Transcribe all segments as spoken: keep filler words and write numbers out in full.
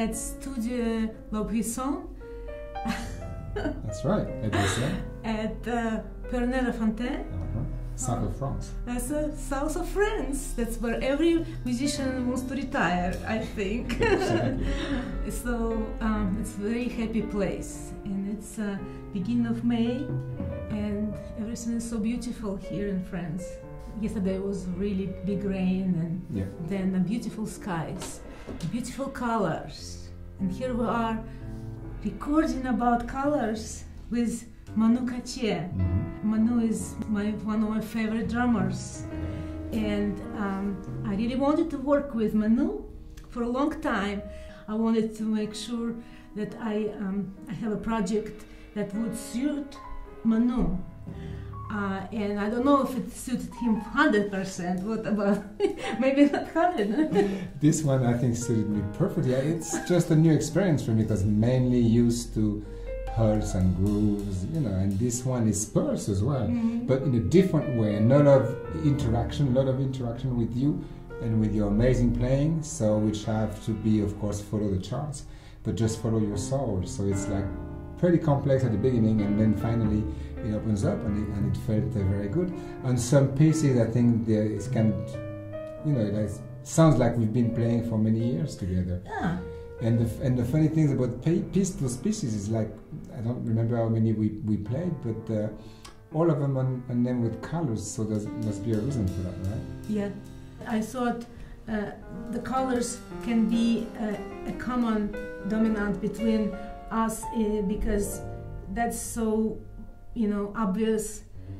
at Studio L'Aubusson. That's right, at Bruxelles. At uh, Pernay-la-Fontaine. Uh-huh. South of France. That's uh, south of France. That's where every musician wants to retire, I think. Exactly. So um, it's a very happy place, and it's uh, beginning of May, and everything is so beautiful here in France. Yesterday was really big rain, and Yeah. then uh, beautiful skies, beautiful colors, and here we are recording about colors with Manu Katché. Mm-hmm. Manu is my, one of my favorite drummers, and um, I really wanted to work with Manu for a long time. I wanted to make sure that I, um, I have a project that would suit Manu. Uh, and I don't know if it suited him one hundred percent. What about maybe not one hundred? This one I think suited me perfectly. It's just a new experience for me because mainly used to pulse and grooves, you know, and this one is pulse as well, Mm-hmm. but in a different way. A lot of interaction, a lot of interaction with you and with your amazing playing, so which have to be, of course, follow the charts, but just follow your soul. So it's like pretty complex at the beginning, and then finally it opens up, and it, and it felt uh, very good. On some pieces, I think there is kind of, you know, it like, sounds like we've been playing for many years together. Yeah. And the, and the funny things about piece, those pieces is like, I don't remember how many we, we played, but uh, all of them on, on them with colors, so there must be a reason for that, right? Yeah, I thought uh, the colors can be uh, a common dominant between us uh, because that's so, you know, obvious.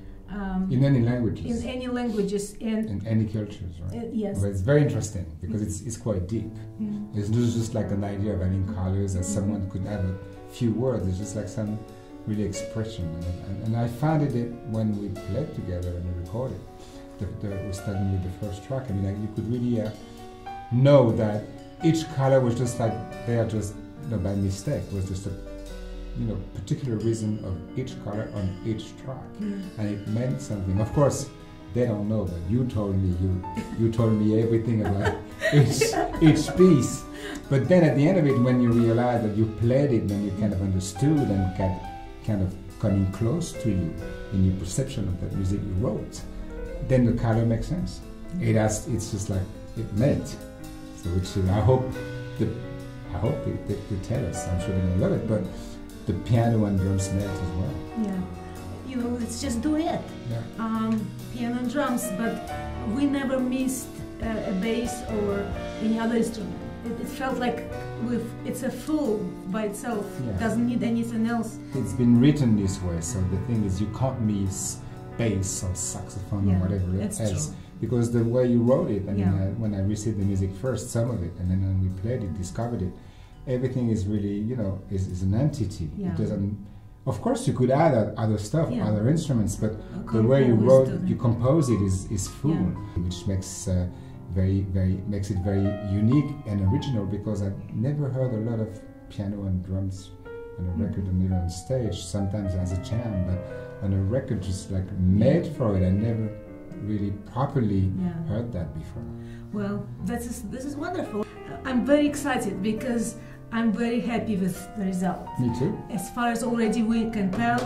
Um, In any languages. in any languages, and In any cultures, right? uh, yes. But it's very interesting because it's, it's quite deep. Mm. It's not just like an idea of having colors that someone could have a few words. It's just like some really expression. And, and, and I found it when we played together and we recorded. The, the, we started with the first track. I mean, like you could really uh, know that each color was just like there, just you know, by mistake. It was just a you know particular reason of each color on each track, Mm. and it meant something. Of course, they don't know, but you told me you you told me everything about each each piece. But then at the end of it, when you realize that you played it, then you kind of understood and got kind of coming close to you in your perception of the music you wrote. Then the color makes sense. It has. It's just like it meant. So which is, I hope the I hope they, they, they tell us. I'm sure they're gonna love it. But the piano and drums melt as well. Yeah, you know, it's just duet. Yeah. Um, piano and drums, but we never missed uh, a bass or any other instrument. It, it felt like with it's a full by itself. Yeah. Doesn't need anything else. It's been written this way, so the thing is you can't miss bass or saxophone Yeah, or whatever that's else. true. Because the way you wrote it, I mean, Yeah. uh, when I received the music first, some of it, and then when we played it, discovered it, everything is really, you know, is, is an entity. Yeah. It doesn't. Of course, you could add uh, other stuff, Yeah. other instruments, but Uh, the way you compose wrote, to- you compose it is is full, Yeah. which makes uh, very, very makes it very unique and original. Because I've never heard a lot of piano and drums on a record and even on stage. Sometimes as a jam, but on a record just like made for it. I never really properly Yeah. heard that before. Well, this is this is wonderful. I'm very excited because I'm very happy with the result. Me too. As far as already we can tell,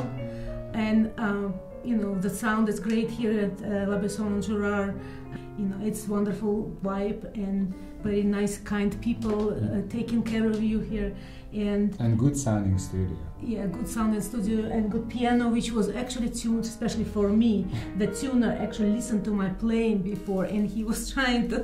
and um, you know, the sound is great here at uh, L'Aubusson and Girard. You know, it's wonderful vibe and very nice, kind people uh, taking care of you here, and And good sounding studio. yeah, good sound in studio and good piano, which was actually tuned especially for me. The tuner actually listened to my playing before, and he was trying to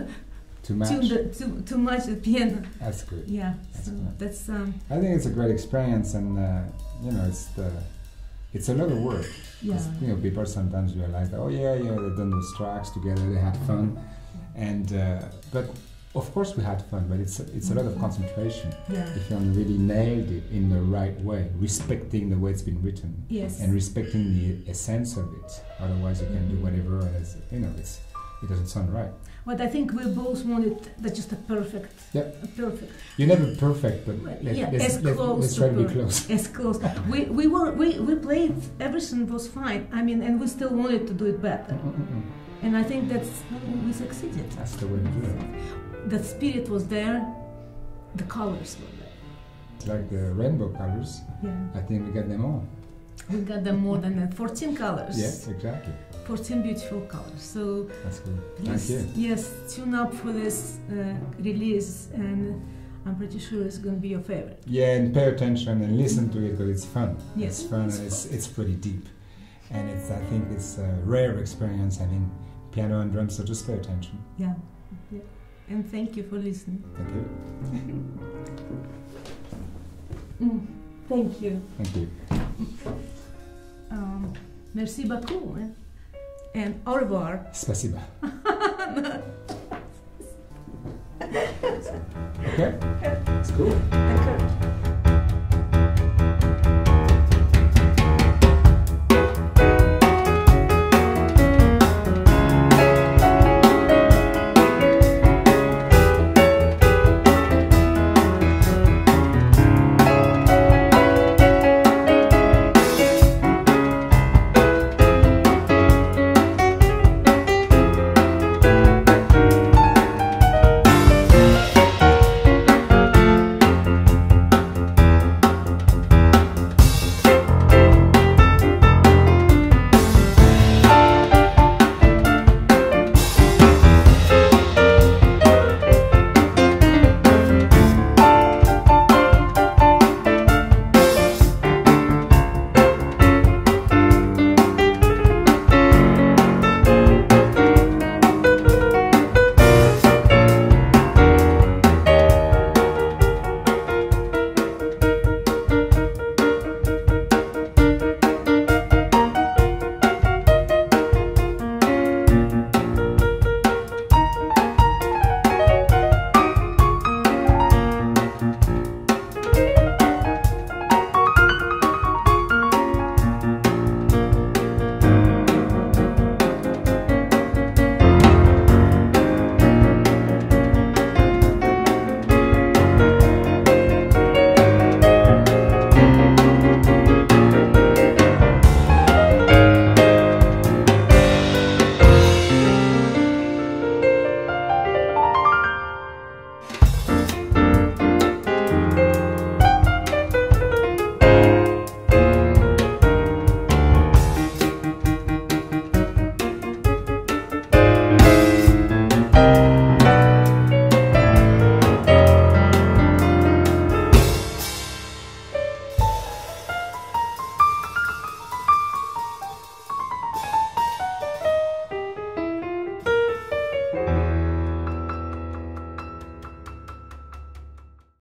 To match. tune the, to, to match the piano. That's good. Yeah, That's so good. that's um, I think it's a great experience, and uh, you know, it's the it's a lot of work. 'Cause, yeah. you know, people sometimes realize that, oh yeah, yeah, they've done those tracks together, they had fun, and uh, but of course we had fun, but it's a, it's a lot of concentration. Yeah. If you really nailed it in the right way, respecting the way it's been written, Yes. and respecting the essence of it. Otherwise, you can do whatever, and it's, you know, it's it doesn't sound right. But I think we both wanted that just a perfect, Yep. a perfect, You're never perfect, but Well, let, yeah, let's, as let's, close let's to try to be per- close. as close. we we were we, we played, everything was fine. I mean, and we still wanted to do it better. Mm-mm-mm. And I think that's we succeeded. That's the way to do it. The spirit was there, the colors were there. It's like the rainbow colors. Yeah. I think we got them all. We got them more than that. fourteen colors. Yes, exactly. fourteen beautiful colors. So That's good. please, Thank you. yes, tune up for this uh, release, and I'm pretty sure it's going to be your favorite. Yeah, and pay attention and listen to it because it's fun. Yes, It's fun it's and it's it's pretty deep, and it's I think it's a rare experience having piano and drums. So just pay attention. Yeah. yeah. And thank you for listening. Thank you. Mm, thank you. Thank you. Um, merci beaucoup. Eh? And au revoir. Спасибо. Okay, it's cool. D'accord.